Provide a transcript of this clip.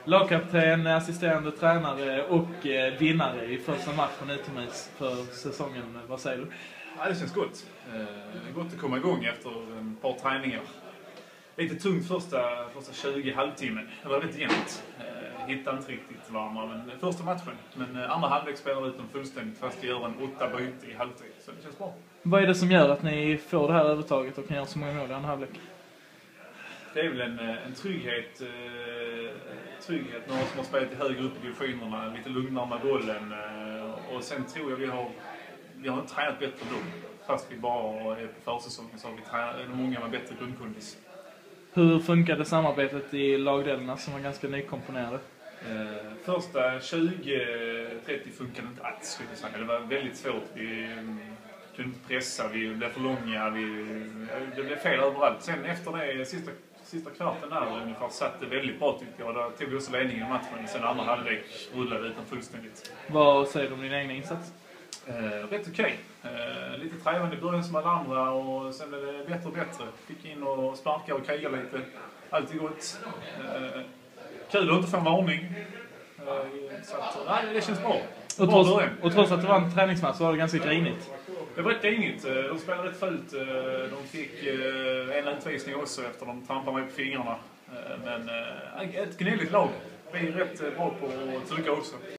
Lagkapten, assisterande tränare och vinnare i första matchen utomhus för säsongen. Vad säger du? Ja, det känns gott. Gott att komma igång efter ett par träningar. Lite tungt första 20 halvtimmen. Det var rätt jämnt. Hittade inte riktigt varma, men första matchen. Men andra halvlek spelar ut dem fullständigt fast vi gör en 8 byte i halvtid. Så det känns bra. Vad är det som gör att ni får det här övertaget och kan göra så många mål i andra halvlek? Det är väl en trygghet. Några som har spelat i högre upp i divisionerna, lite lugnare med bollen. Och sen tror jag vi har inte tränat bättre då. Fast vi bara är på försäsongen så har vi tränat många med bättre grundkondis. Hur funkade samarbetet i lagdelarna som var ganska nykomponerade? Första 20-30 funkade inte alls, skulle jag säga. Det var väldigt svårt. Vi kunde inte pressa, vi blev för långa, det blev fel överallt. Sen efter det, sista kvarten där ungefär, satt det väldigt bra tyckte jag. Då tog vi också ledningen i matchen. Sen andra halvlek rullade utan fullständigt. Vad säger du om din egna insats? Rätt okej. Lite trävande i början som alla andra och sen blev det bättre och bättre. Fick in och sparka och kriga lite. Alltid gott. Kul att inte få en varning. Så att, det känns bra. Och trots att det var en träningsmatch så var det ganska grinigt. Det var rätt grinigt. De spelade rätt fult. De fick en utvisning också efter de trampade mig på fingrarna. Men ett gnälligt lag. Vi är rätt bra på att trycka också.